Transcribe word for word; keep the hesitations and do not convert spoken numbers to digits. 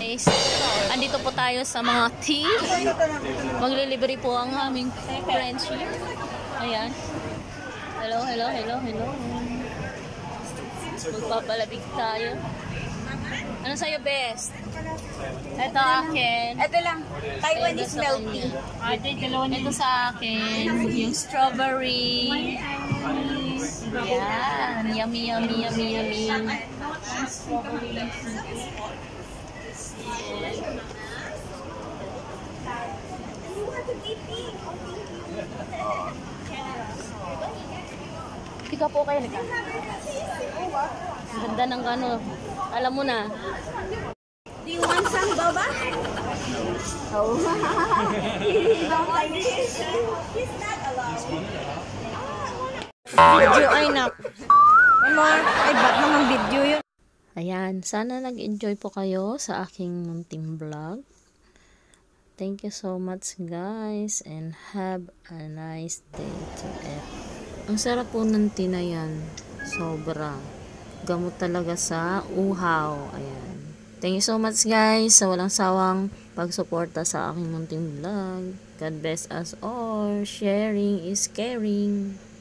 guys, andito po tayo sa mga tea. Maglilibre po ang aming friendship. Ayan. Hello, hello, hello, hello. Magpapalabig tayo. Ano sa'yo best? Ito akin. Ito lang. Taiwanese milk tea. Ito sa akin. Yung strawberry. Yan. Yummy, yummy, yummy, yummy. Tika po kayo. Ang ganda ng ano. Alam mo na. Do you want some baba? Oh. He's not allowed. Video ay nak. Amor, ay ba't naman video yun? Ayan, sana nag-enjoy po kayo sa aking munting vlog. Thank you so much guys and have a nice day to it. Ang sarap po ng tinayan. Sobra. Gamot talaga sa uhaw. Ayan. Thank you so much guys sa walang sawang pagsuporta sa aking munting vlog. God bless us all. Sharing is caring.